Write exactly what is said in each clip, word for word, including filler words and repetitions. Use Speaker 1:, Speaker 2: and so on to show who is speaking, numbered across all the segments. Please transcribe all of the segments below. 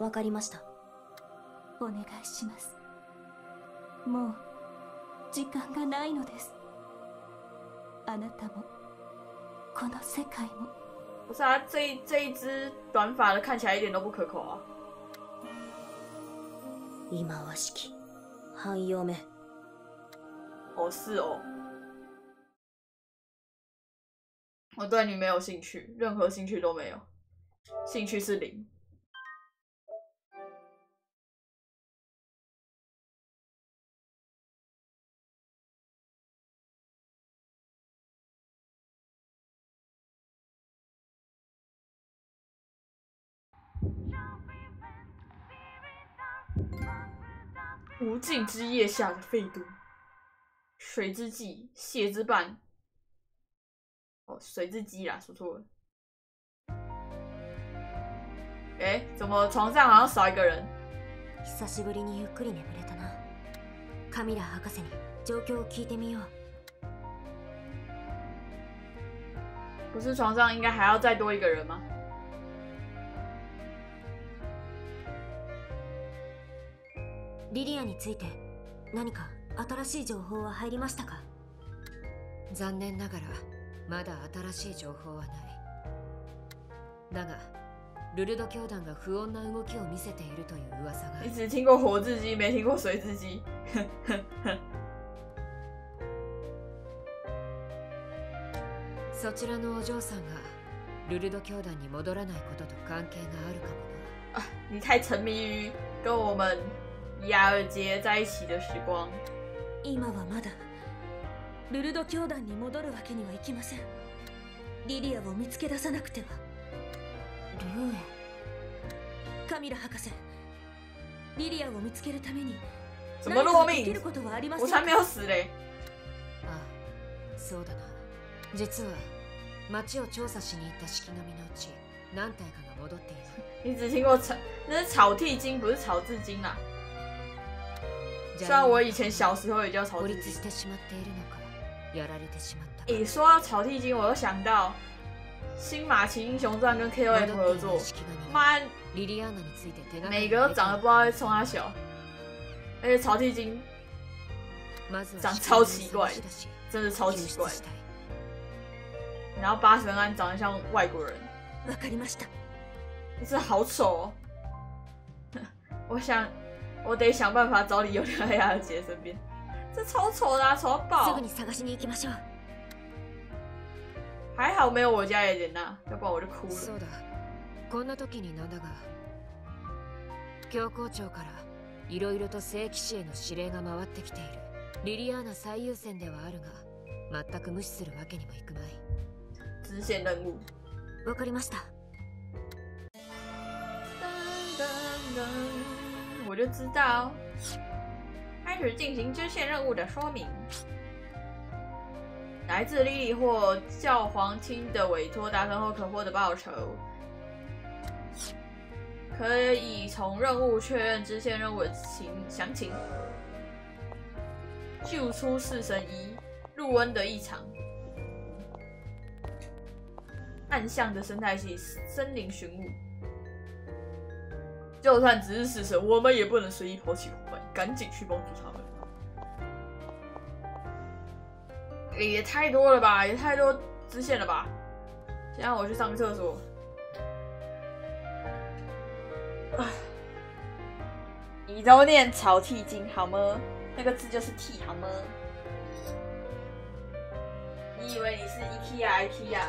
Speaker 1: わかりました。
Speaker 2: お願いします。もう時間がないのです。あなたもこの世界も。
Speaker 3: 不是啊，这一这一只短发的看起来一点都不可口啊。
Speaker 1: 忌まわしき半嫁。
Speaker 3: 哦，是哦。我对你没有兴趣，任何兴趣都没有，兴趣是零。无尽之夜下的废都，水之祭，蟹之伴。哦，水之鸡啦，说错了。哎、欸，怎么床上好像少一个人？
Speaker 1: 久しぶりにゆっくり眠れたな。カミラ博士に状況を聞いてみよう。
Speaker 3: 不是床上应该还要再多一个人吗？
Speaker 1: リリアについて何か新しい情報は入りましたか？
Speaker 4: 残念ながらまだ新しい情報はない。だがルルド教団が不穏な動きを見せているという噂が。
Speaker 3: 你只听过火之鸡，没听过水之鸡。
Speaker 4: そちらのお嬢さんがルルド教団に戻らないことと関係があるかもな。
Speaker 3: 啊，你太沉迷于跟我们雅尔杰在一起的时光。
Speaker 2: 今はまだルルド教団に戻るわけにはいきません。リリアを見つけ出さなくては。
Speaker 1: ルーエ。
Speaker 2: カミラ博士、リリアを見つけるために
Speaker 3: 什么落命？我才没有死嘞！
Speaker 4: ああ、そうだな。実は町を調査しに行った式神のうち何体かが戻っている。
Speaker 3: 你只听过草，那是草剃精，不是草字经啦。虽然我以前小时候也叫草剃精。诶，说到草剃精，我又想到《新马奇英雄传》跟 K O F 合作，妈，每个都长得不知道在冲他小，而且草剃精长超奇怪，真的超奇怪。然后八神庵长得像外国人，真是好丑哦！我想，我得想办法找理由留在雅尔杰身边。这超丑的啊，丑到爆！还好没有我家的人呐，要不然我就哭了。
Speaker 4: そうだ。こんな時になんだが、教皇庁からいろいろと聖騎士への指令が回ってきている。リリアーナ最優先ではあるが、全く無視するわけにもいくまい。
Speaker 3: 支线任务。
Speaker 1: わかりました。
Speaker 3: 我就知道。开始进行支线任务的说明。来自莉莉或教皇厅的委托达成后可获得报酬，可以从任务确认支线任务的情详情。救出式神医陆恩的异常。暗巷的生态系森林寻物。就算只是死神，我们也不能随意抛弃伙伴，赶紧去帮助他们。也太多了吧，也太多支线了吧！先让我去上个厕所。你都念草剃精好吗？那个字就是剃好吗？你以为你是 IKEA IKEA？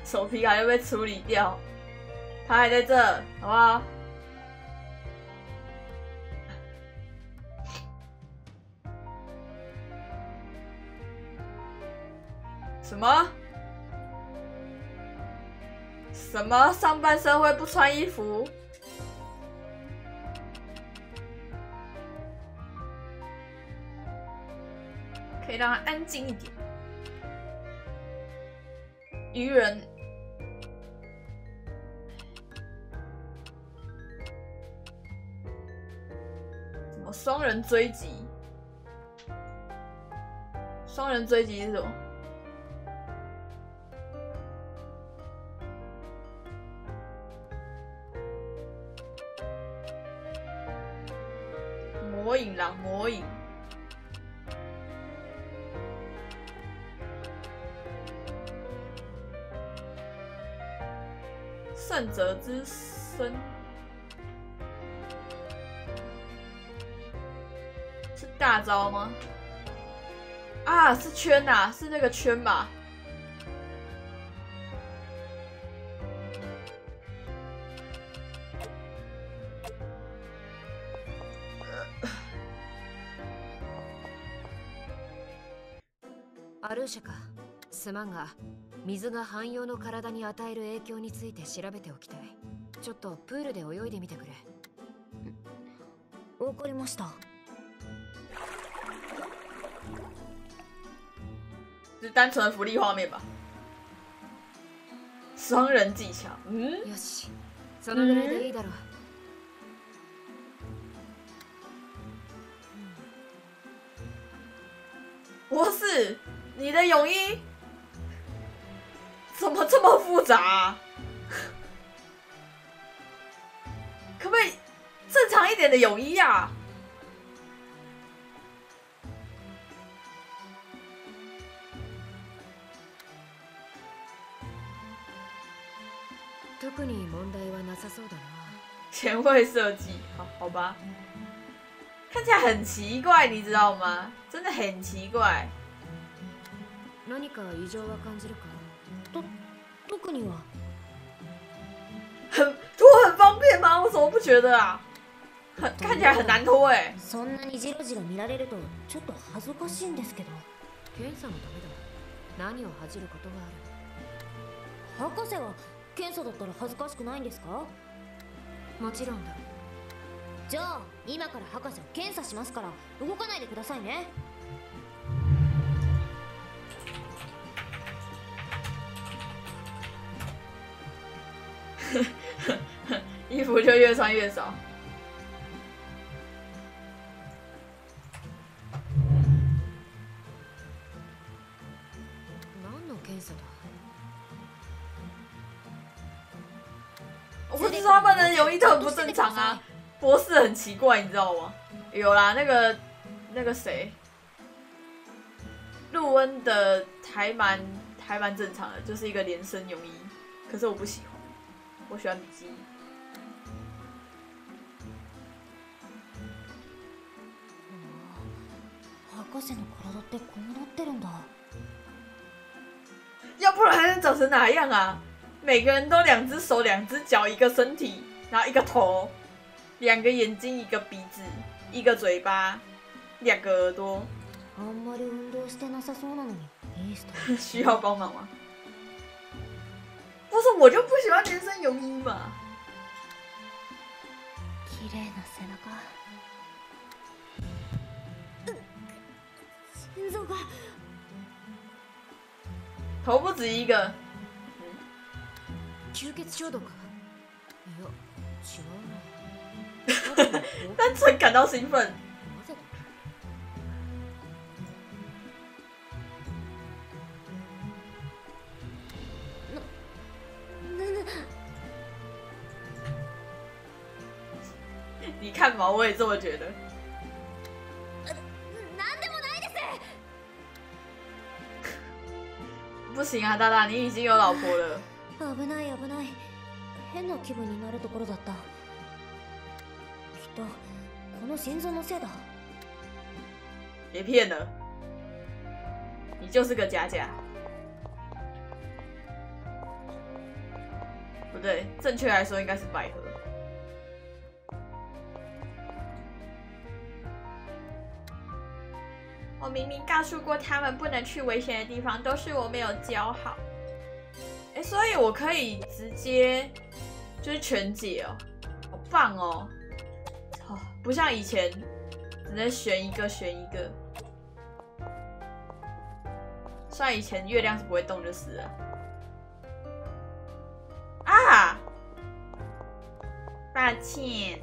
Speaker 3: 手皮卡又被处理掉，他还在这，好不好？什么？什么上半身会不穿衣服？可以让他安静一点。愚人，什么双人追击？双人追击是什么？魔影狼，魔影。胜者之身是大招吗？啊，是圈呐、啊，是那个圈吧？
Speaker 4: アルーシャか。すまんが、水が汎用の体に与える影響について調べておきたい。ちょっとプールで泳いでみてくれ。
Speaker 1: わかりました。
Speaker 3: 是单纯的福利画面吧？双人技巧，嗯。
Speaker 4: よし、そのぐらいでいいだろう。
Speaker 3: 博士，你的泳衣怎么这么复杂、啊？可不可以正常一点的泳衣啊？
Speaker 4: 特に問題はなさそうだな。
Speaker 3: 前卫设计，好好吧，看起来很奇怪，你知道吗？真的很奇怪。
Speaker 4: 何か異常は感じるか？
Speaker 1: と特には。
Speaker 3: 很脱很方便吗？我怎么不觉得啊？很看起来很难脱哎、欸。
Speaker 1: そんなにジロジロ見られるとちょっと恥ずかしいんですけど。
Speaker 4: 検査のためだ。何を恥じることがある？
Speaker 1: 博士は検査だったら恥ずかしくないんですか？
Speaker 4: もちろんだ。
Speaker 1: じゃあ今から博士を検査しますから動かないでくださいね。
Speaker 3: 衣服就越穿越少。
Speaker 4: 何の検査だ？
Speaker 3: 我不知道他们的泳衣都很不正常啊，博士很奇怪，你知道吗？有啦，那个那个谁，陆温的还蛮还蛮正常的，就是一个连身泳衣，可是我不喜欢，我喜欢比基尼。
Speaker 1: 博士の体ってこうなってるんだ。
Speaker 3: 要不然还能长成哪样啊？每个人都两只手、两只脚、一个身体，然后一个头，两个眼睛、一个鼻子、一个嘴巴、两个耳朵。
Speaker 1: あんまり運動してなさそうなのにいいスタイル。
Speaker 3: 需要帮忙吗？不是，我就不喜欢连身泳衣嘛。
Speaker 1: 綺麗な背中。心臓が。
Speaker 3: 头不止一个。
Speaker 4: 吸血消毒か？いや、違うな。
Speaker 3: 单纯感到兴奋。
Speaker 4: なぜだ？
Speaker 3: 你看嘛，我也这么觉得。
Speaker 1: なんでもないです。
Speaker 3: 不行啊，大大，你已经有老婆了。
Speaker 1: 危ない危ない。変な気分になるところだった。きっとこの心臓のせいだ。
Speaker 3: 别骗了，你就是个假假。 不对，正确来说应该是百合。我明明告诉过他们不能去危险的地方，都是我没有教好。哎、欸，所以我可以直接就是全解哦，好棒哦！哦，不像以前只能选一个选一个。虽然以前月亮是不会动就是了。啊！抱歉，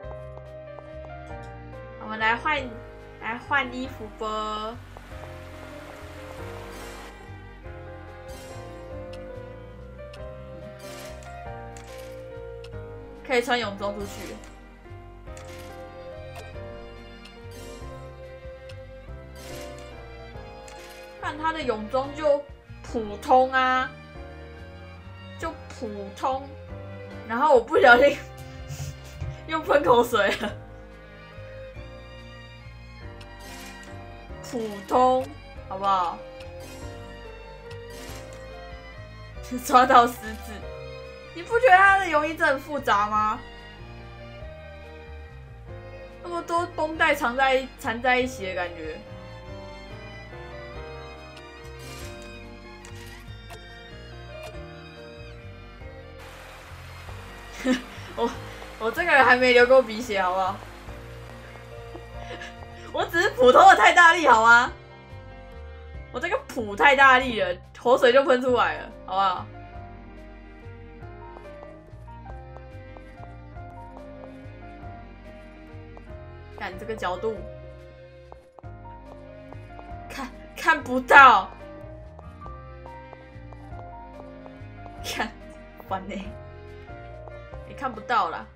Speaker 3: 我们来换来换衣服吧。可以穿泳装出去。看他的泳装就普通啊，就普通。然后我不小心又喷口水了。普通，好不好？抓到狮子，你不觉得他的泳衣真的很复杂吗？那么多绷带缠在缠在一起的感觉。我我这个人还没流过鼻血，好不好？我只是普通的太大力，好吗？我这个普太大力了，口水就喷出来了，好不好？看这个角度，看看不到，看烦呢、欸，也看不到啦。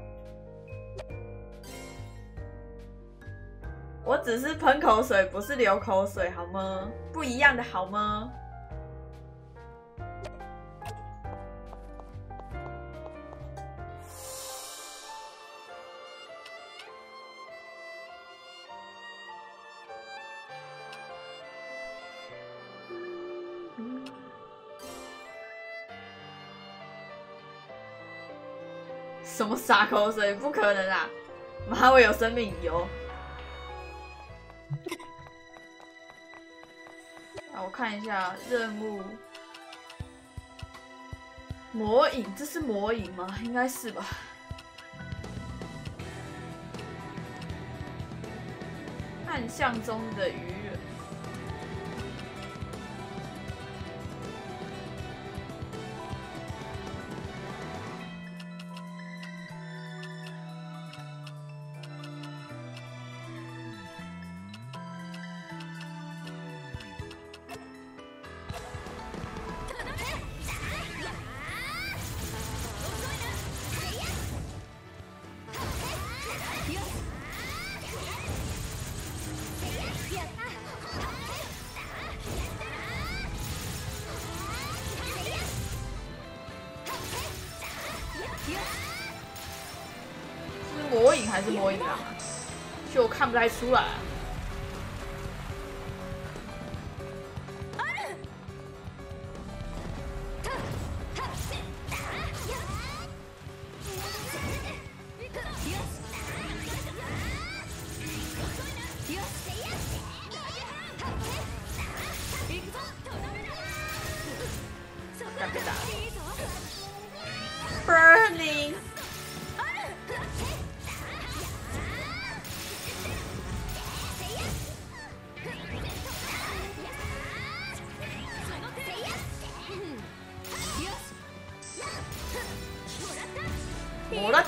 Speaker 3: 我只是喷口水，不是流口水，好吗？不一样的好吗？什么洒口水？不可能啊！马尾有生命油。啊，我看一下任务。魔影，这是魔影吗？应该是吧。暗巷中的渔人。是魔影还是魔影狼啊？就看不太出来、啊。干被打了 ，Burning。もらった！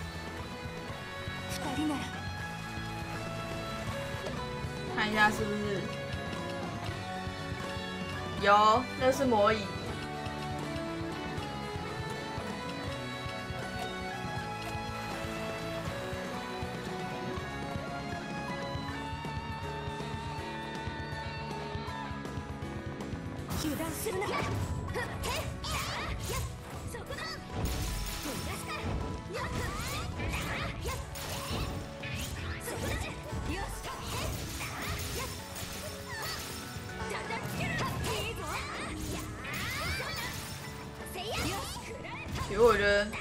Speaker 3: 看一下是不是有？那是魔影。
Speaker 2: 油断するな。
Speaker 3: 其实我觉得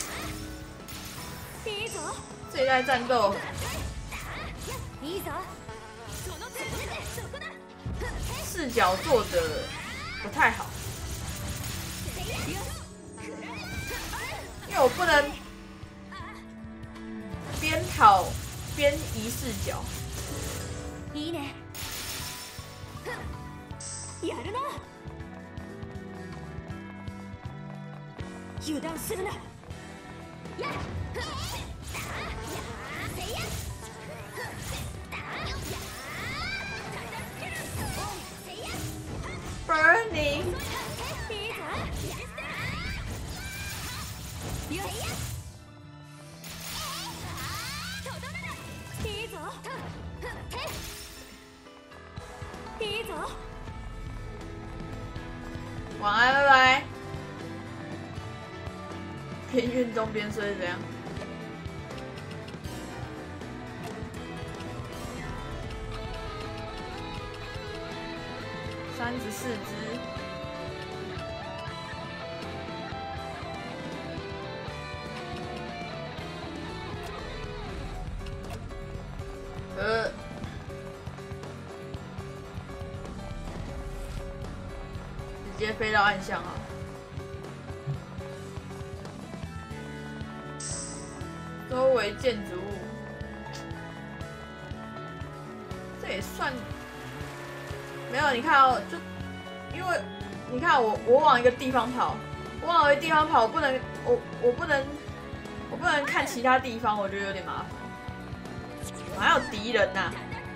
Speaker 3: 这一代战斗视角做的不太好，因为我不能边跑边移视角。
Speaker 1: いいね。やるな。油断するな。や。
Speaker 3: Burning。
Speaker 1: いいぞ。いいぞ。
Speaker 3: 晚安，拜拜。边运动边睡这样。三十四只。呃。直接飞到暗巷啊！周围建筑物，这也算没有。你看哦，就因为你看我，我往一个地方跑，我往一个地方跑，我不能，我我不能，我不能看其他地方，我觉得有点麻烦。还有敌人呐、啊！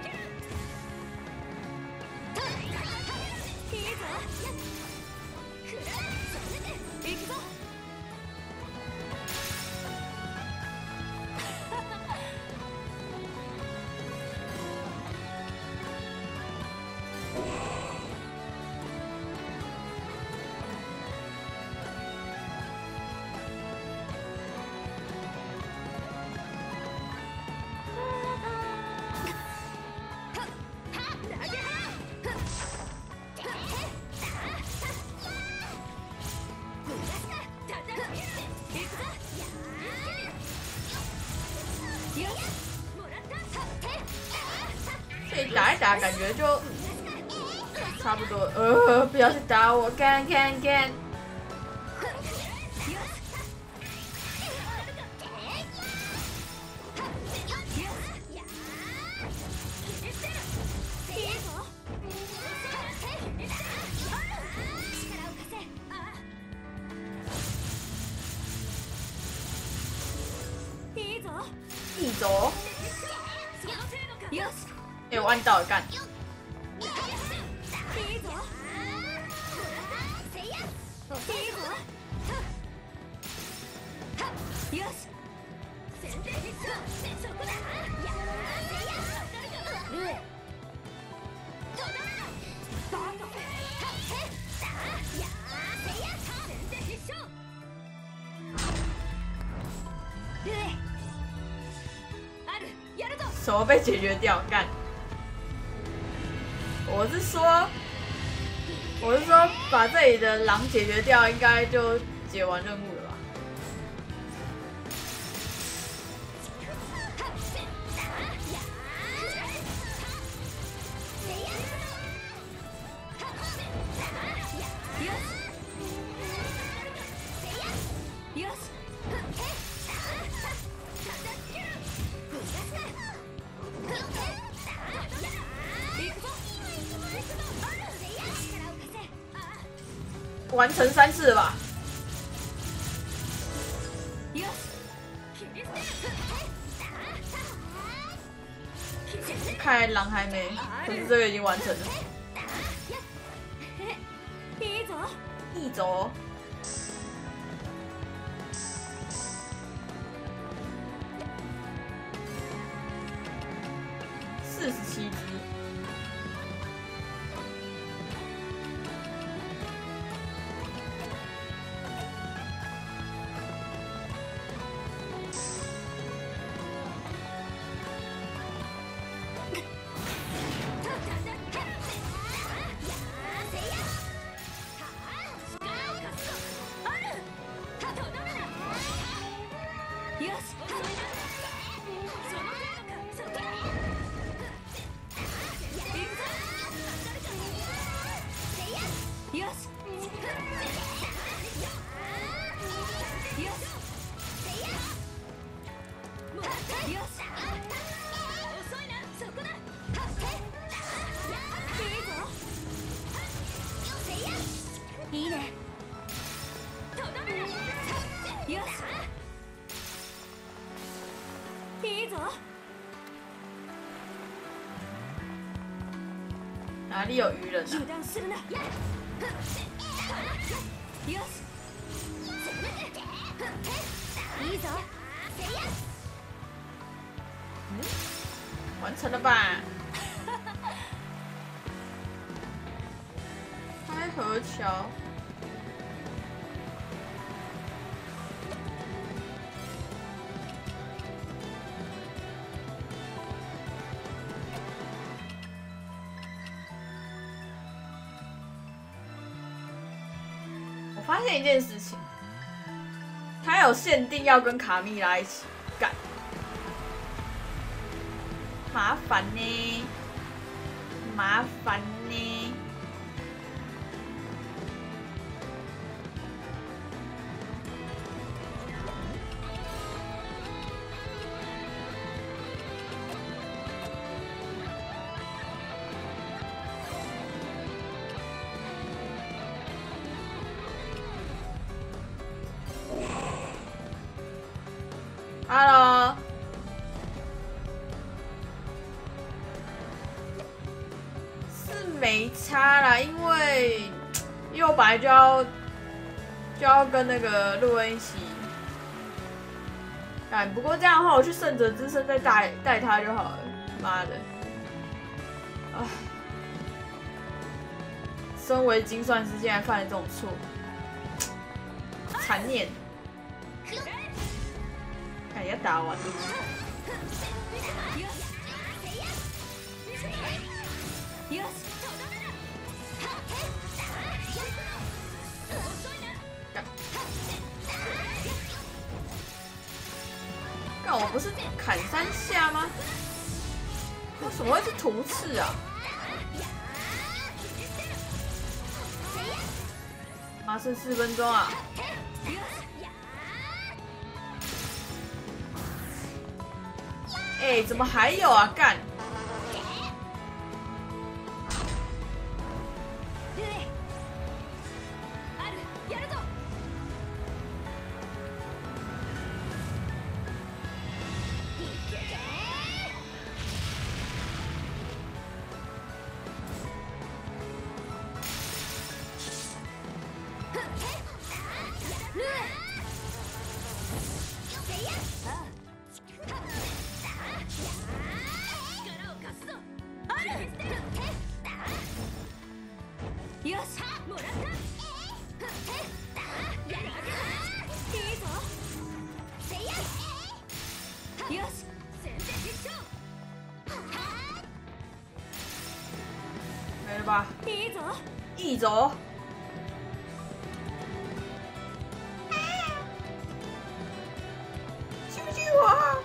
Speaker 3: 这一打一打，感觉就差不多。呃，不要去打我，干干干！一走。哎、欸，我按到了，干！什么被解决掉？干！我是说，我是说，把这里的狼解决掉，应该就解完任务了吧？完成三次了吧？看来狼还没，可是这个已经完成了。一走，四十七只。
Speaker 1: いいね。よし、いいぞ。
Speaker 3: 哪里有愚人啊？
Speaker 1: 油断するな。よし、いいぞ。
Speaker 3: 完成了吧？开河桥。我发现一件事情，他有限定要跟卡蜜拉一起干。麻烦呢，麻烦呢。Hello。没差啦，因为因为我本来就要就要跟那个路恩一起干，不过这样的话，我去圣者之声再带带他就好了。妈的，唉，身为精算师竟然犯了这种错，残念！看人家打完了。干，我不是砍三下吗？为什么会是图刺啊？啊，剩四分钟啊！哎、欸，怎么还有啊？干！没了吧？
Speaker 1: いいぞ。
Speaker 3: いいぞ。救救我！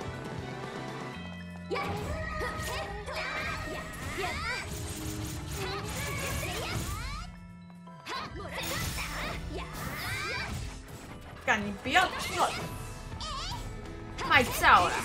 Speaker 3: 干，你不要乱卖照啦！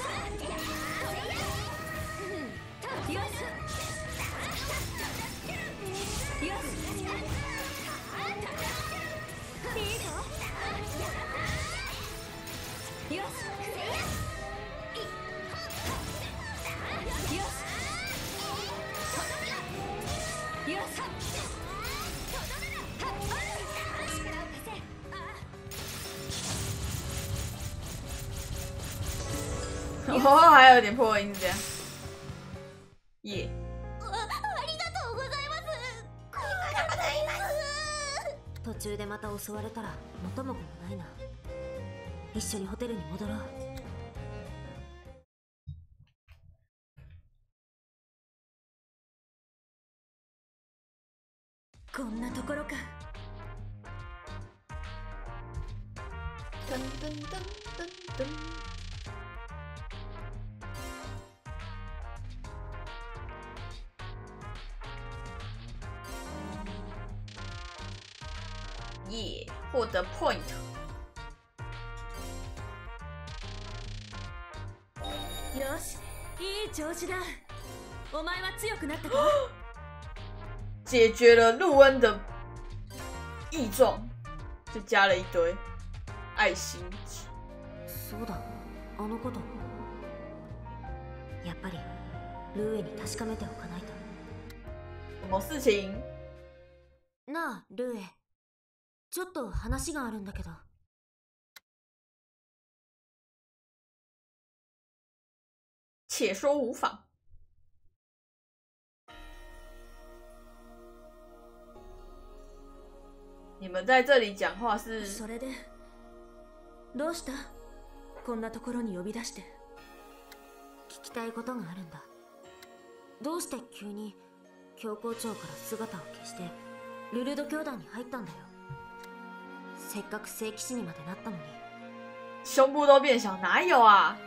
Speaker 3: 哦，还有点破音是这样。耶、
Speaker 1: ありがとうございます。ありがとうございます。途中でまた襲われたら元も子もないな。一緒にホテルに戻ろう。こんなところか。
Speaker 3: 噔噔噔噔噔。 耶，获得 point。
Speaker 2: よし、いい調子だ。お前は強くなったか？
Speaker 3: 解决了陆恩的异状，就加了一堆爱心值。
Speaker 1: そうだ、あのこと。やっぱりルーエに確かめておかないと。
Speaker 3: 什么事情？
Speaker 1: なあ、ルーエ。ちょっと話があるんだけど。
Speaker 3: 且说无妨。你们在这里讲话是？
Speaker 2: それで、どうした？こんなところに呼び出して。
Speaker 1: 聞きたいことがあるんだ。どうして急に教皇庁から姿を消してルルド教団に入ったんだよ。せっかく聖騎士にまでなったのに。
Speaker 3: 胸部都变小，哪有啊？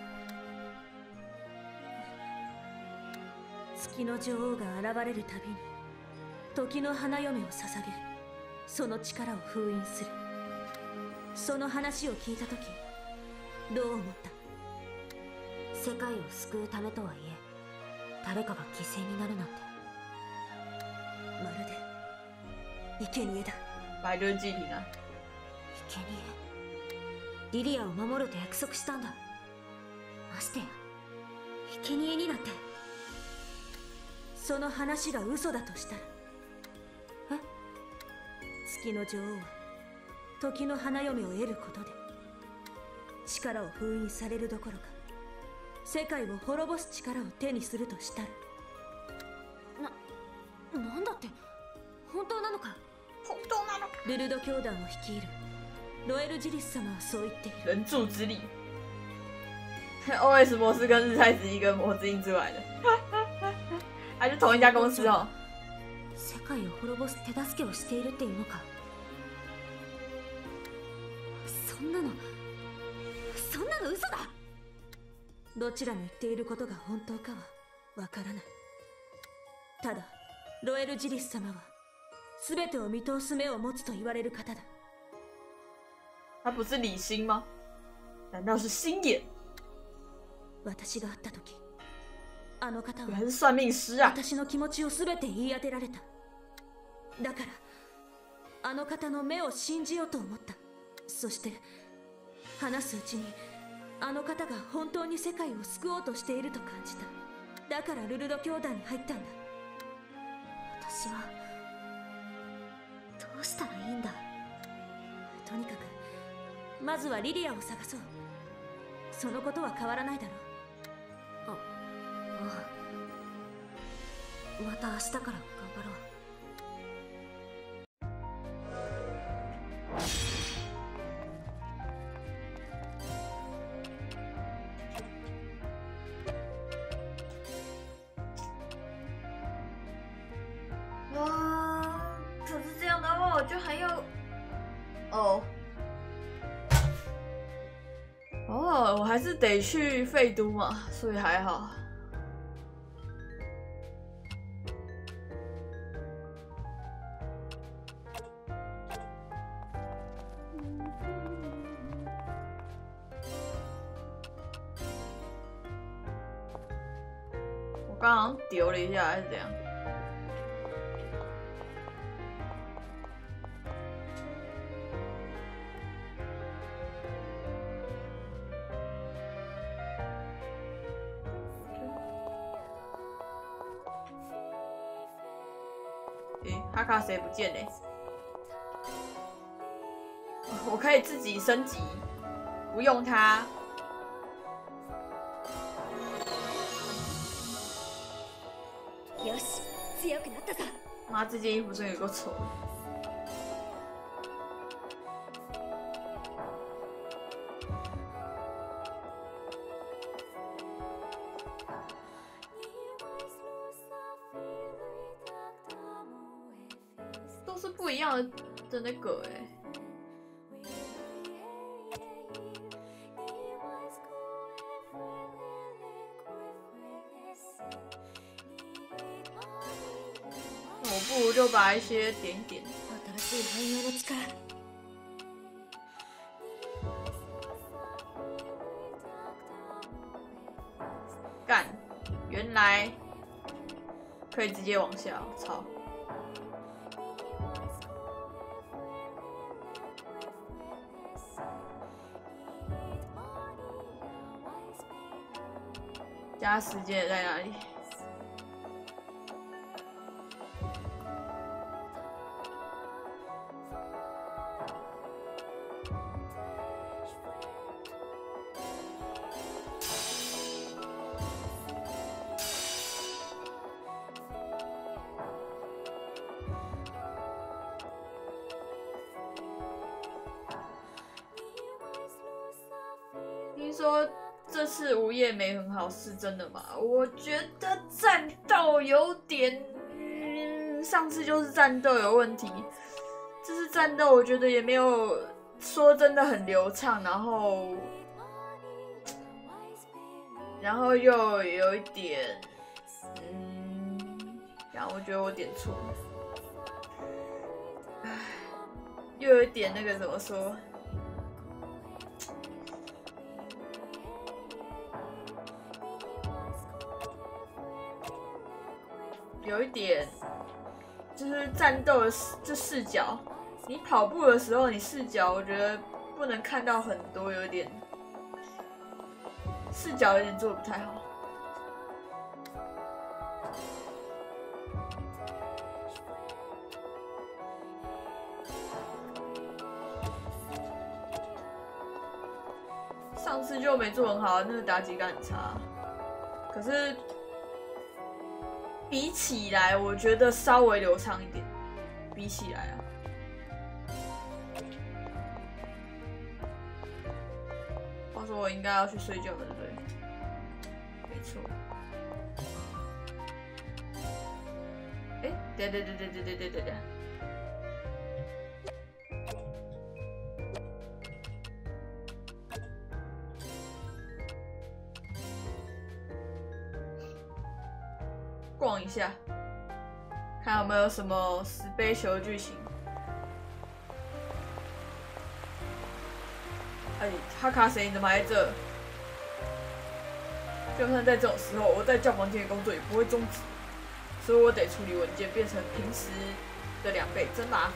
Speaker 2: 月の女王が現れるたびに時の花嫁を捧げ、その力を封印する。その話を聞いたときどう思った？
Speaker 1: 世界を救うためとはいえ誰かが犠牲になるなんて。
Speaker 2: まるで生贄だ。
Speaker 3: 白日祭品啊！
Speaker 1: 生贄。リリアを守ると約束したんだ。ましてや生贄になって。
Speaker 2: その話が嘘だとしたら？
Speaker 1: え？
Speaker 2: 月の女王は時の花嫁を得ることで力を封印されるどころか世界を滅ぼす力を手にするとしたら？
Speaker 1: な、なんだって本当なのか？
Speaker 3: 本当なのか？
Speaker 2: ルルド教団を率いるロエルジリス様はそう言っている。
Speaker 3: 人柱之力。O S 模式跟日太子一跟魔之印出来的，还是同一家公司哦。
Speaker 1: 世界を滅ぼす手助けをしているっていうのか？そんなのそんなの嘘だ。
Speaker 2: どちらの言っていることが本当かはわからない。ただロエルジリス様は全てを見通す目を持つと言われる方だ。
Speaker 3: 他不是李星吗？难道是星眼？
Speaker 2: 私が会った時あの方は
Speaker 3: 原来是算命师啊！
Speaker 2: 私の気持ちを全て言い当てられた。だからあの方の目を信じようと思った。そして話すうちにあの方が本当に世界を救おうとしていると感じた。だからルルド教団に入ったんだ。
Speaker 1: 私はどうしたらいいんだ？
Speaker 2: とにかくまずはリリアを探そう。そのことは変わらないだろう。
Speaker 1: あ、ああ。また明日から頑張ろう。
Speaker 3: 啊，可是这样的话，我就还要……哦。哦，我还是得去废都嘛，所以还好。我刚好像丢了一下，还是怎样？诶，哈卡谁不见嘞？我可以自己升级，不用它。
Speaker 2: よし、強くなったぞ。
Speaker 3: 妈，这件衣服真的有够丑的。都是不一样的的那个哎、欸。那我不如就把一些点点
Speaker 2: い汎用の力。
Speaker 3: 干，原来可以直接往下，操！加时间在哪里？听说这次午夜没很好，是真的吗？我觉得战斗有点，嗯，上次就是战斗有问题，这次战斗我觉得也没有说真的很流畅，然后，然后又有一点，嗯，然后我觉得我点错了，唉，又有一点那个怎么说？有一点，就是战斗的这视角，你跑步的时候，你视角我觉得不能看到很多，有点视角有点做得不太好。上次就没做很好，那个打击感很差，可是。比起来，我觉得稍微流畅一点。比起来啊，话说我应该要去睡觉了，对不对？没错。哎，对对对对对对对对对。逛一下，看有没有什么死背球的剧情。哎，哈卡谁你怎么还在这？就算在这种时候，我在教房间的工作也不会终止，所以我得处理文件，变成平时的两倍，真麻烦。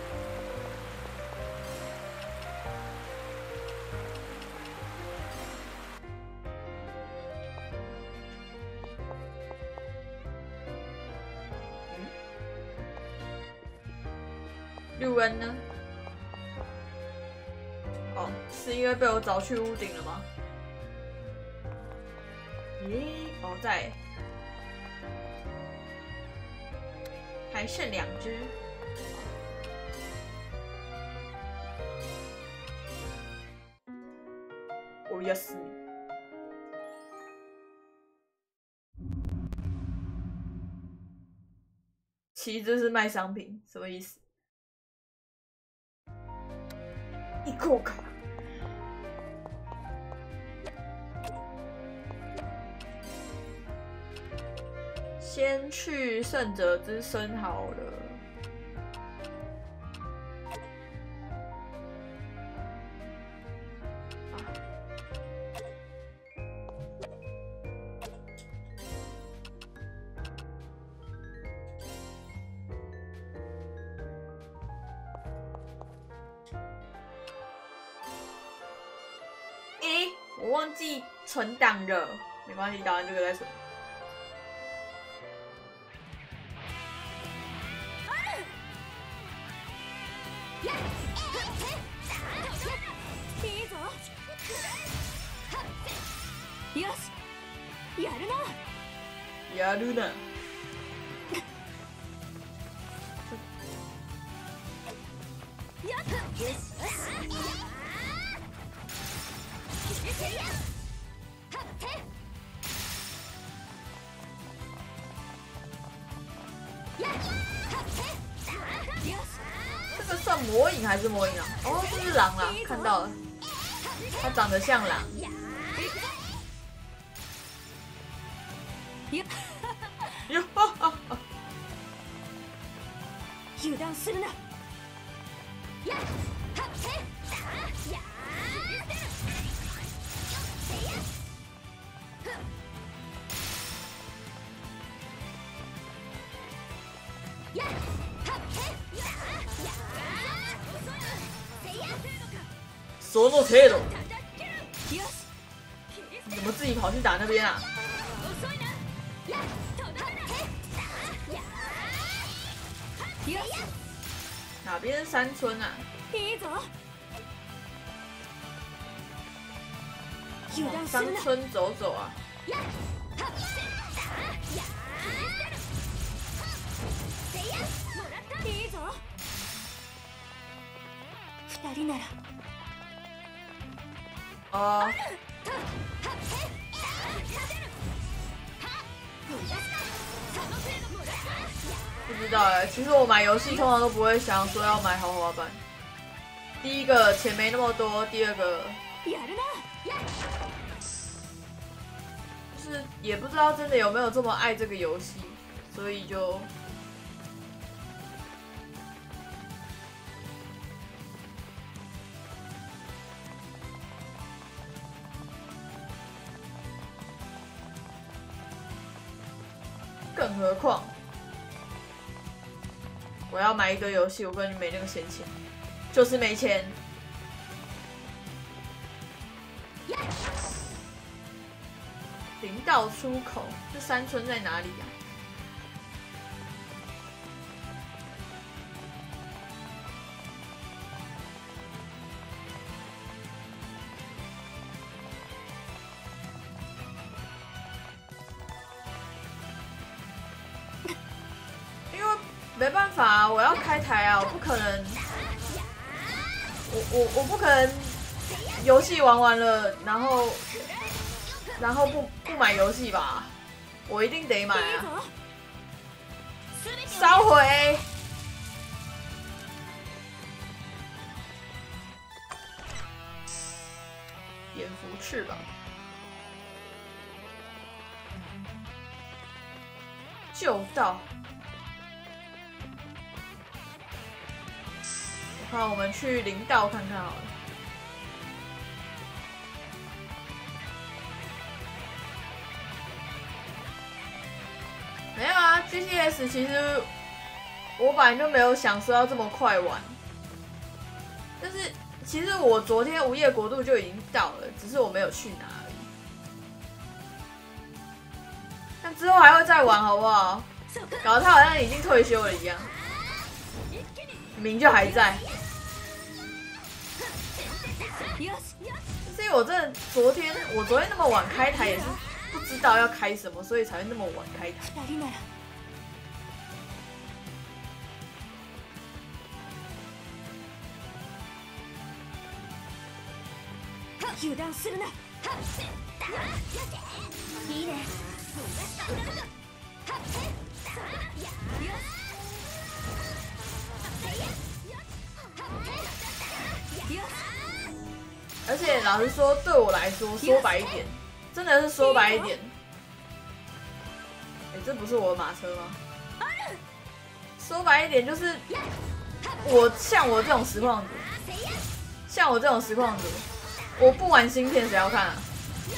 Speaker 3: 路恩呢？哦，是因为被我找去屋顶了吗？咦，哦在，还剩两只。我要死你！其实这是卖商品，什么意思？一口卡。先去胜者之声好了。啊、诶，我忘记存档了，没关系，打完这个再存。
Speaker 2: よし、やるな。
Speaker 3: やるな。
Speaker 2: やっ、よし。
Speaker 3: 这个算魔影还是魔影啊？哦，这是狼啦，看到了，它长得像狼。
Speaker 2: 油断するな。
Speaker 3: 说做切的，你怎么自己跑去打那边啊？哪边山村啊？往山村走走啊！哦。不知道哎，其实我买游戏通常都不会想说要买豪华版。第一个钱没那么多，第二个就是也不知道真的有没有这么爱这个游戏，所以就更何况。我要买一堆游戏，我根本就没那个闲钱，就是没钱。林道出口，这山村在哪里呀、没办法啊，我要开台啊，我不可能，我我我不可能游戏玩完了，然后然后不不买游戏吧，我一定得买啊！烧毁，蝙蝠翅膀，就到。那我们去林道看看好了。没有啊 ，G T S 其实我本来就没有想说要这么快玩，但是其实我昨天无夜国度就已经到了，只是我没有去拿而已。但之后还会再玩，好不好？搞得他好像已经退休了一样，名就还在。是因为我真的昨天，我昨天那么晚开台也是不知道要开什么，所以才会那么晚开台。
Speaker 2: 油断するな。いいね。
Speaker 3: 而且老实说，对我来说，说白一点，真的是说白一点。哎、欸，这不是我的马车吗？说白一点就是，我像我这种实况主，像我这种实况主，我不玩芯片谁要看啊？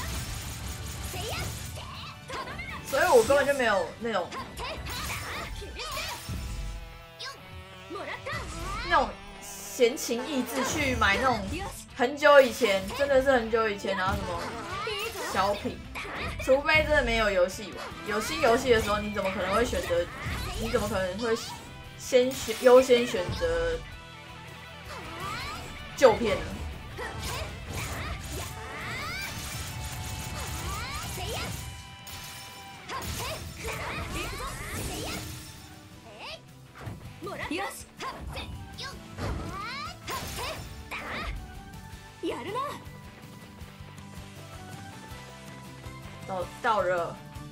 Speaker 3: 所以我根本就没有那种那种闲情逸致去买那种。很久以前，真的是很久以前，然后什么小品，除非真的没有游戏玩，有新游戏的时候，你怎么可能会选择？你怎么可能会先选优先选择旧片呢？到到了，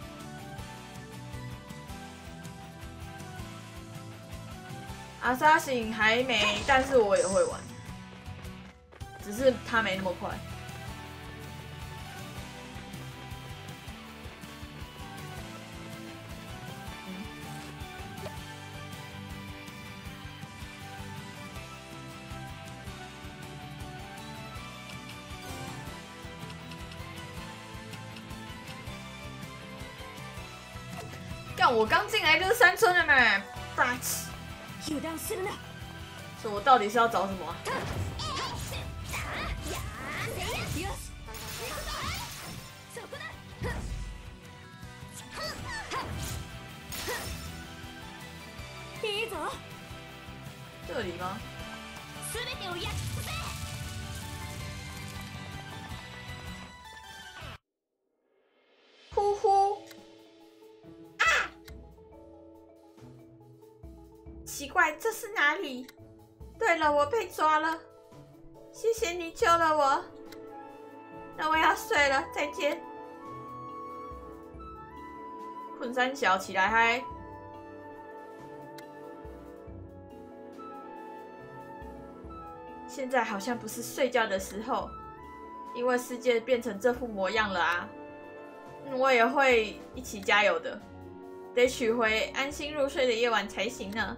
Speaker 3: 阿萨辛还没，但是我也会玩，只是他没那么快。 干，我刚进来就是山村的呢，大气。
Speaker 2: 油断するな。
Speaker 3: 所以我到底是要找什么、啊？
Speaker 2: いいぞ。
Speaker 3: 这里吗？呼呼！啊！奇怪，这是哪里？对了，我被抓了。谢谢你救了我。那我要睡了，再见。困三小，起来嗨！现在好像不是睡觉的时候，因为世界变成这副模样了啊！嗯、我也会一起加油的，得取回安心入睡的夜晚才行呢。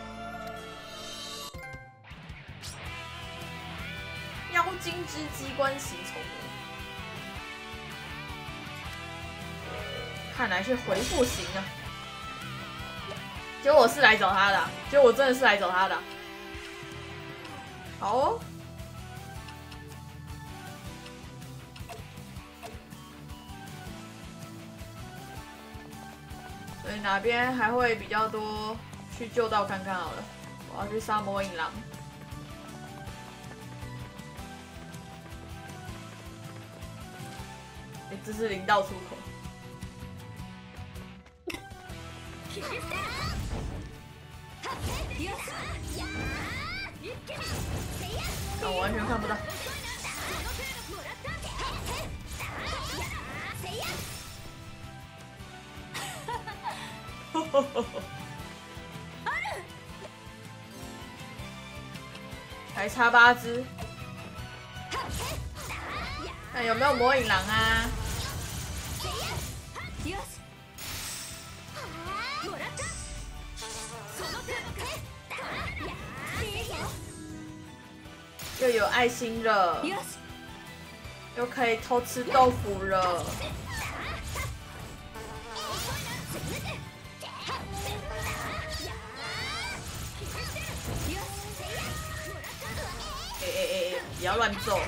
Speaker 3: 妖精之机关系宠物，看来是回复型啊！结果我是来找他的、啊，结果我真的是来找他的、啊。好哦，所以哪边还会比较多，去旧道看看好了。我要去杀魔影狼。欸、这是灵道出口。但我完全看不到。还差八只，看有没有魔影狼啊？又有爱心了，又可以偷吃豆腐了。哎哎哎，不要乱揍！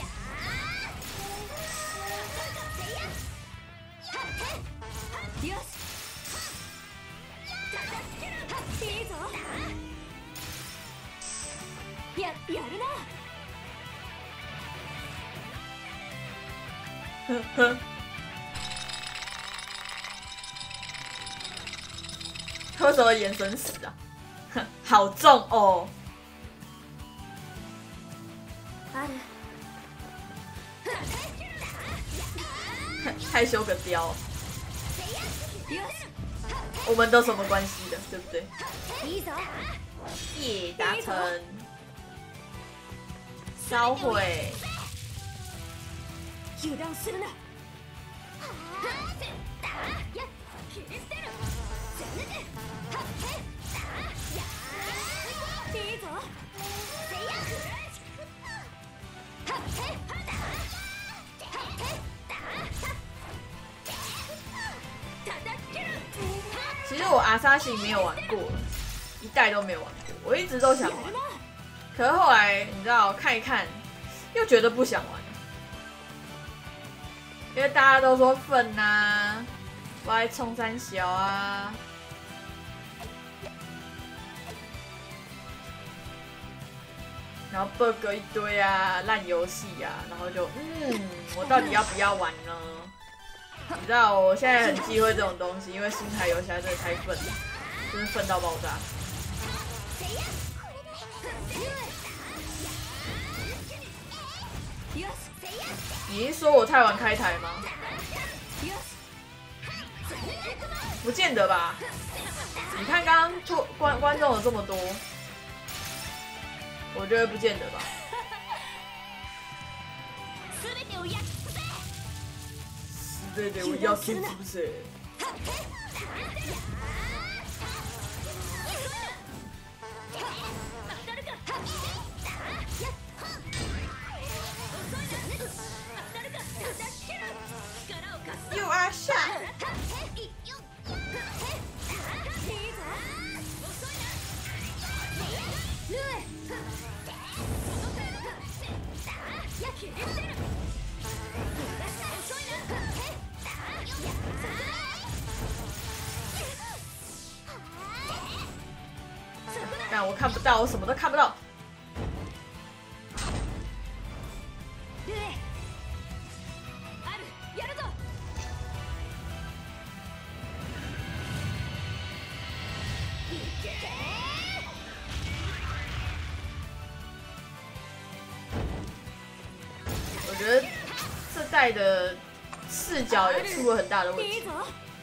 Speaker 2: ややるな。
Speaker 3: 呵呵。他为什么眼神死啊？哼，好重哦！害羞个雕！我们都什么关系的，对不对？耶，达成！烧毁！
Speaker 2: 油断するな。いいぞ。
Speaker 3: 其实我阿萨西没有玩过，一代都没有玩过，我一直都想玩，可是后来你知道看一看，又觉得不想玩，因为大家都说粪呐、啊，我爱冲三小啊，然后 bug 一堆啊，烂游戏啊，然后就嗯，我到底要不要玩呢？你知道我现在很忌讳这种东西，因为新台游戏真的太笨了，真是笨到爆炸。你是说我太晚开台吗？不见得吧。你看刚刚观观众有这么多，我觉得不见得吧。对对，我要听是不是？You are shot。 我看不到，我什么都看不到。我觉得这代的视角也出了很大的问题。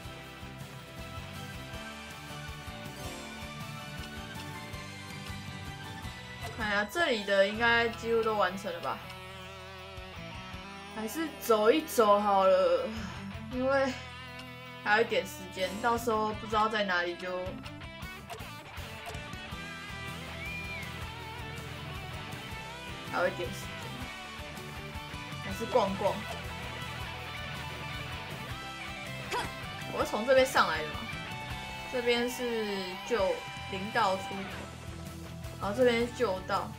Speaker 3: 看一下这里的应该几乎都完成了吧？还是走一走好了，因为还有一点时间，到时候不知道在哪里就。还有一点时间，还是逛逛。我是从这边上来的嘛，这边是旧林道出口，然后这边是旧道。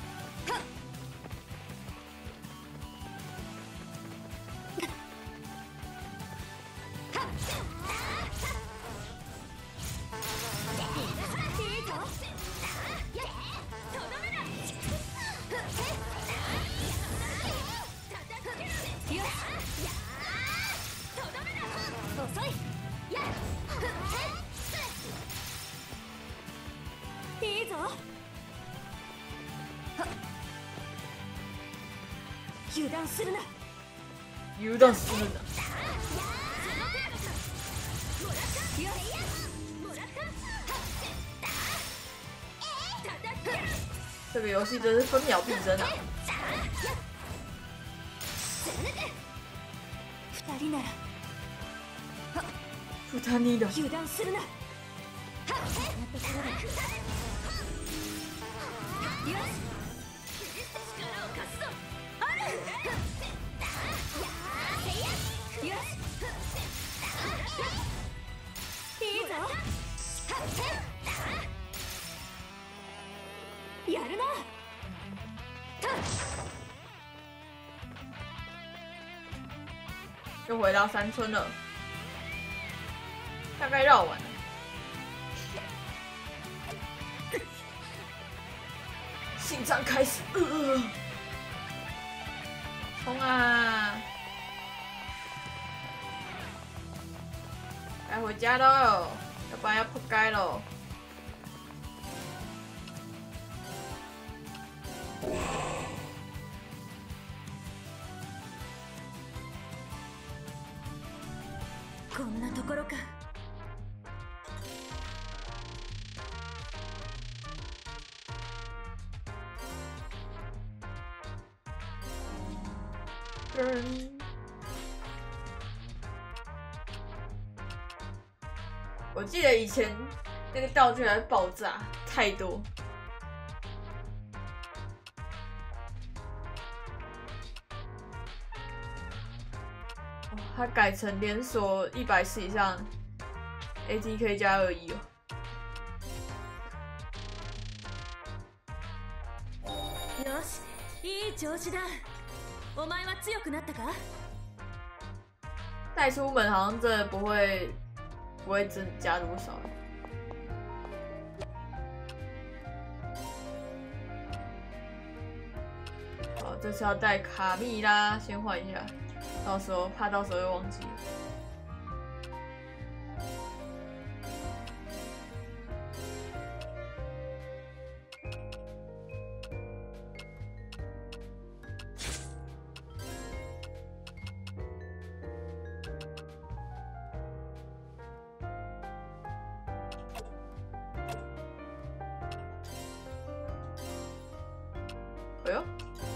Speaker 2: 油断するな。
Speaker 3: 油断するな。这个游戏真是分秒必争啊！
Speaker 2: 二人なら。
Speaker 3: 二人だ。
Speaker 2: 油断するな。やるな。
Speaker 3: 又回到山村了，大概绕完了。心脏开始，呃，冲啊！该回家喽，要不然要扑街喽。
Speaker 2: こんなところか。
Speaker 3: 我记得以前那个道具还会爆炸，太多。哦，它改成连锁一百次以上 ，A T K 加二一哦。
Speaker 2: よし、いい調子だ。お前は強くなったか？
Speaker 3: 带出门好像真的不会不会增加多少。好，这次要带卡蜜拉，先换一下，到时候怕到时候会忘记。哎呦！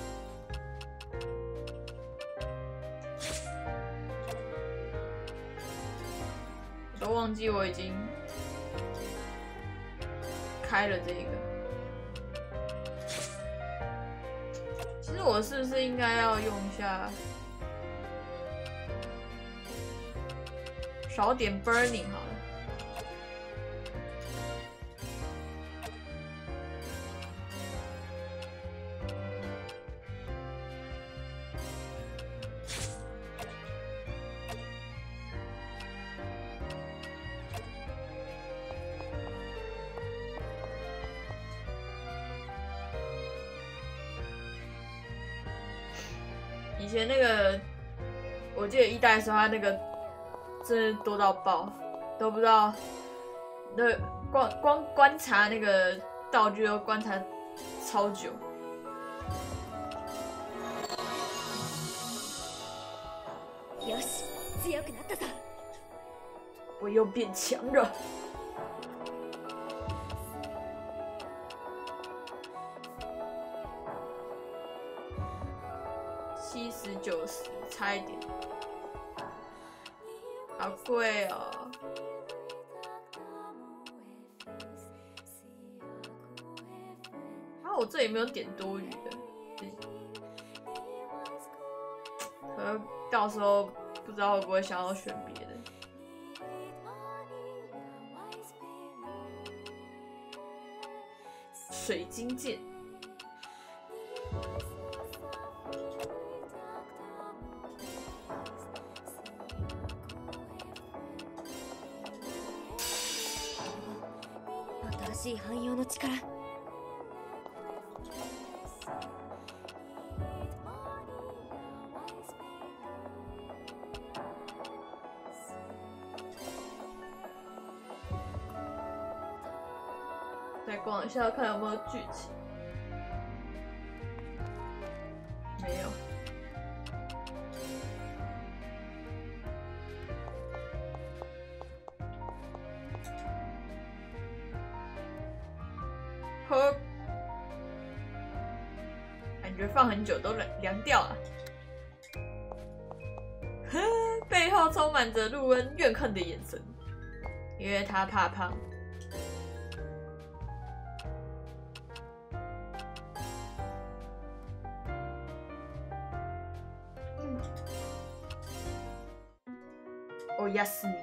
Speaker 3: 我都忘记我已经开了这个。其实我是不是应该要用一下，少点 burning 好了。 以前那个，我记得一代的时候，他那个真的多到爆，都不知道，那光光观察那个道具都观察超久。
Speaker 2: よし、強くなったぞ。
Speaker 3: 我又变强了。七十九十，差一点，好贵哦。啊，我这里没有点多余的，可能到时候不知道会不会想要选别的。水晶剑。
Speaker 2: 新しい汎用の力。
Speaker 3: 再逛一下，看有没有剧情。没有。喝，感觉放很久都凉凉掉了。背后充满着陆恩怨恨的眼神，因为他怕胖。おやすみ。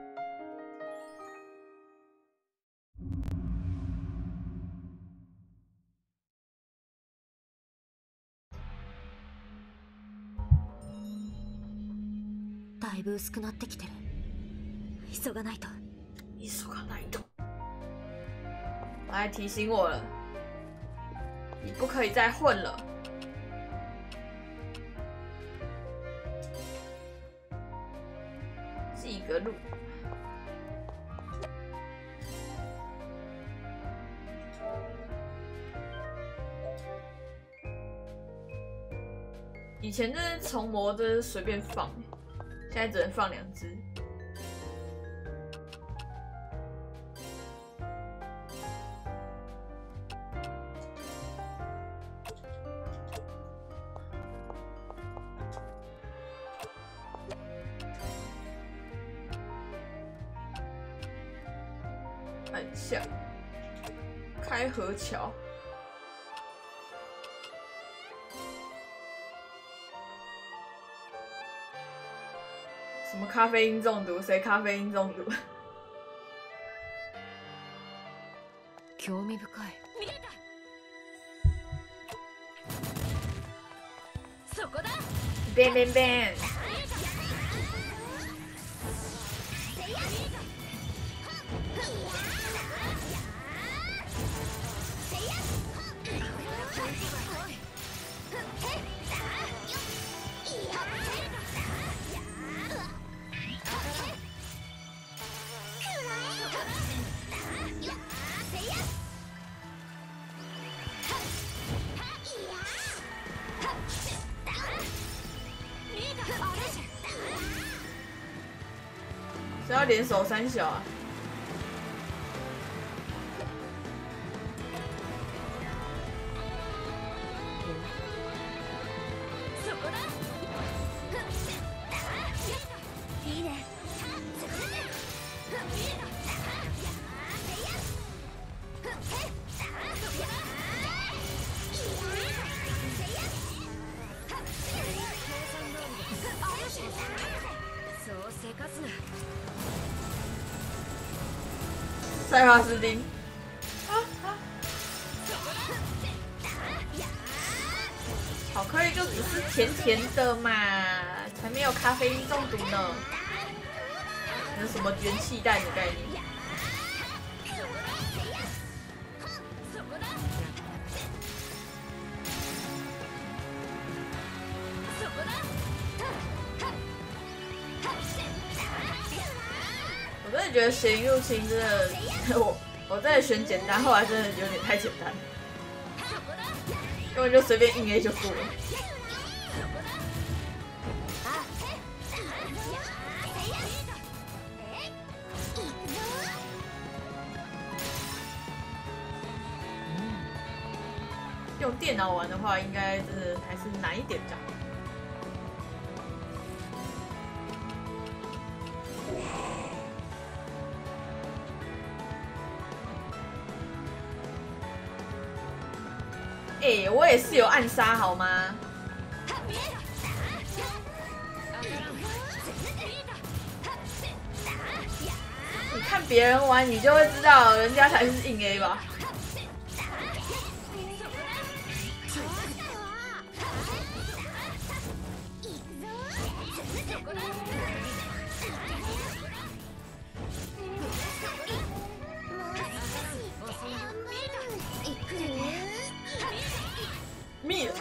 Speaker 1: だいぶ薄くなってきてる。急がないと。
Speaker 3: 急がないと。来提醒我了，你不可以再混了。记个路。以前这是虫魔，这是随便放，现在只能放两只。按下开河桥。什么咖啡因中毒？谁咖啡因中毒？
Speaker 4: 興味深い。
Speaker 2: そこだ。
Speaker 3: ベンベンベン。谁要联手三小啊？
Speaker 2: いいね。
Speaker 4: そうせかすな。
Speaker 3: 塞巴斯汀。巧克力就只是甜甜的嘛，才没有咖啡因中毒呢。有什么元气弹的概念？ 的觉得血影入侵真的，我我真的选简单，后来真的有点太简单，根本就随便硬 A 就过了。用电脑玩的话，应该真的还是难一点比较好。哎、欸，我也是有暗杀好吗？你看别人玩，你就会知道人家才是硬 A 吧。密了！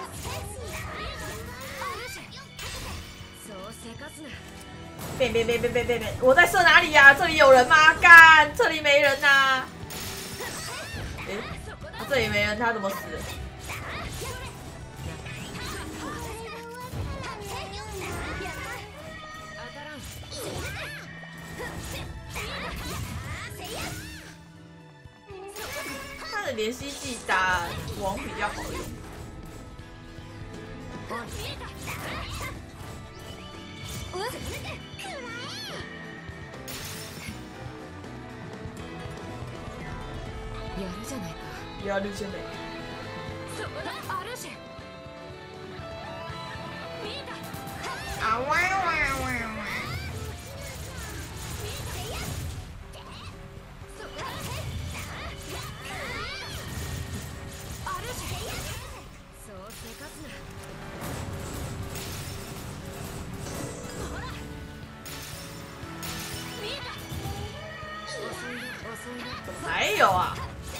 Speaker 3: 别别别别别别别！我在射哪里呀、啊？这里有人吗？干！这里没人呐、啊！哎、欸啊，这里没人，他怎么死的？他的连吸技打王比较好用。
Speaker 4: やるじゃないか。
Speaker 3: やるじゃないか。
Speaker 4: そこだ、あるし。
Speaker 3: あわわわわわ。
Speaker 4: そうせかすな。
Speaker 3: 还有啊！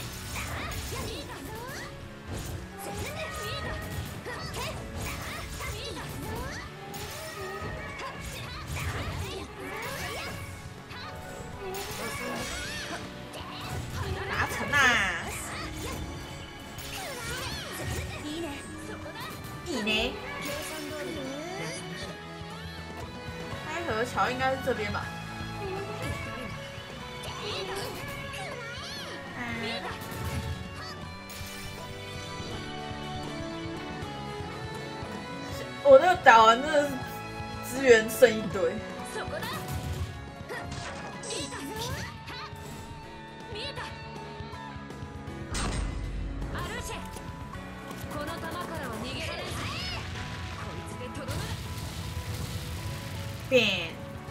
Speaker 3: 达成啦！いいね。いいね。开河桥应该是这边吧？我那个打完真的是资源剩一堆。变。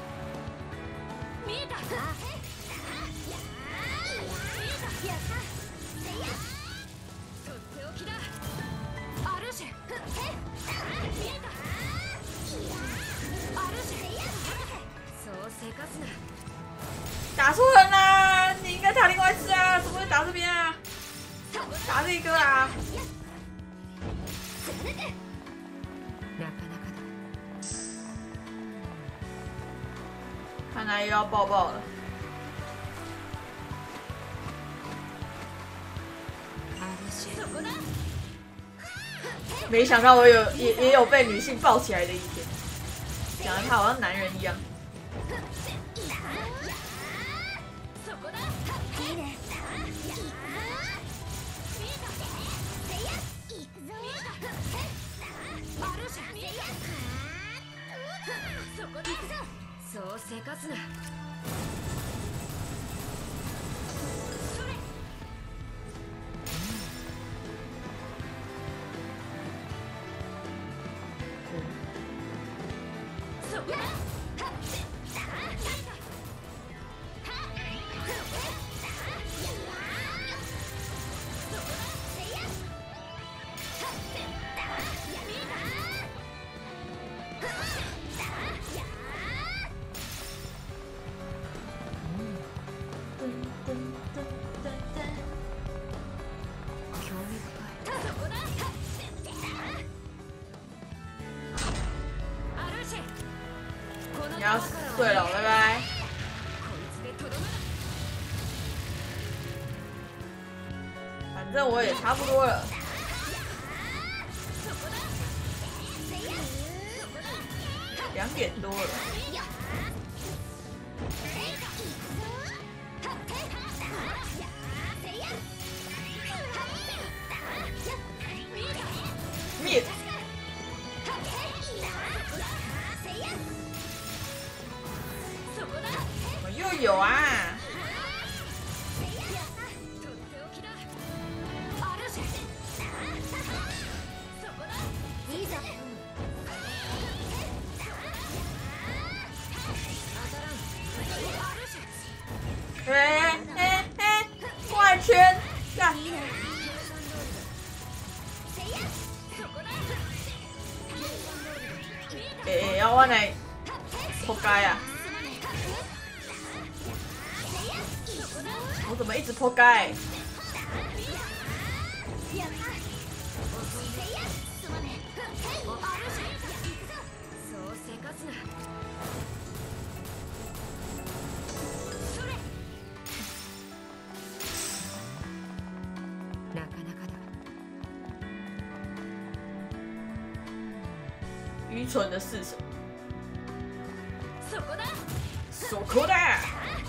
Speaker 3: 打错人啦！你应该打另外一只啊，怎么会打这边啊？打这个啊！看来又要爆爆了。没想到我有也也有被女性抱起来的一天，讲的他好像男人一样。
Speaker 4: そうせかすな。你要睡了，拜拜。
Speaker 3: 正我也差不多了。两点多了。灭！怎么又有啊？哎哎哎！外圈，干！哎哎，要我来扑街啊！我怎么一直扑街？愚蠢的是什么？手口袋。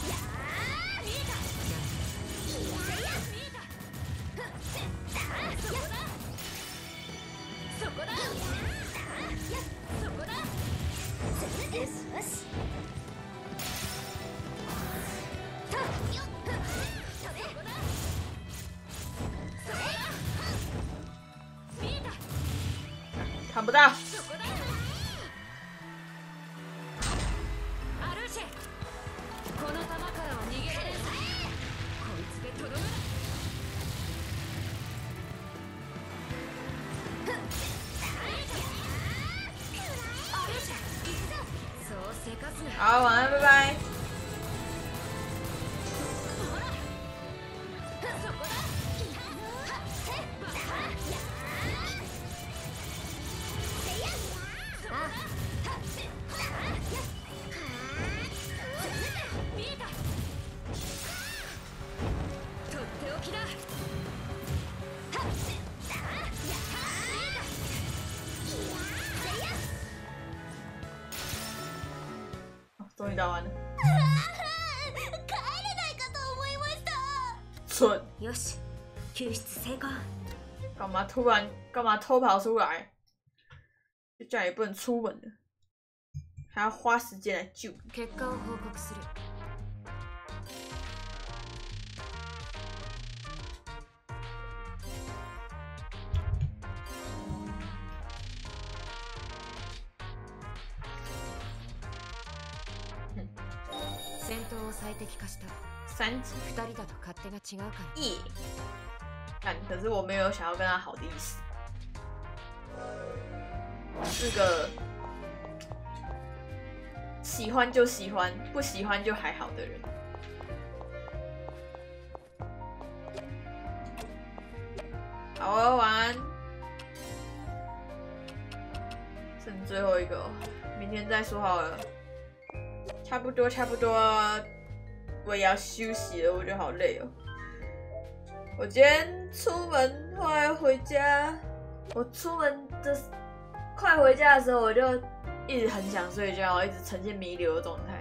Speaker 3: 看不到。好，晚安，拜拜。终于打完了。蠢！
Speaker 1: よし、救出成功。
Speaker 3: 干嘛突然干嘛偷跑出来？就这样也不能出门了，还要花时间来救。
Speaker 4: 結果を報告する。戦闘を最適化した。
Speaker 3: 三级。
Speaker 4: 二人だと勝手が違うから。
Speaker 3: 耶！但可是我没有想要跟他好的意思。是个喜欢就喜欢，不喜欢就还好的人。好哦，晚安。剩最后一个，明天再说好了。差不多，差不多，我也要休息了，我觉得好累哦。我今天出门，后来回家，我出门的快回家的时候，我就一直很想睡觉，一直呈现弥留的状态。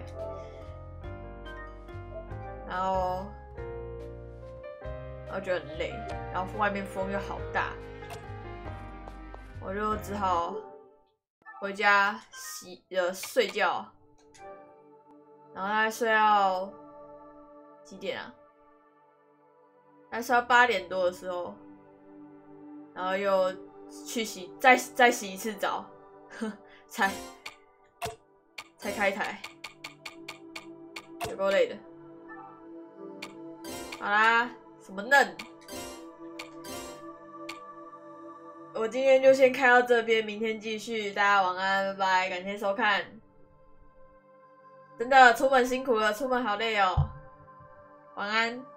Speaker 3: 然后，然后觉得很累，然后外面风又好大，我就只好回家洗呃睡觉。然后大概睡到几点啊？大概睡到八点多的时候，然后又去洗，再再洗一次澡，才才开台，有够累的。好啦，什么嫩？我今天就先开到这边，明天继续。大家晚安，拜拜，感谢收看。真的出门辛苦了，出门好累哦，晚安。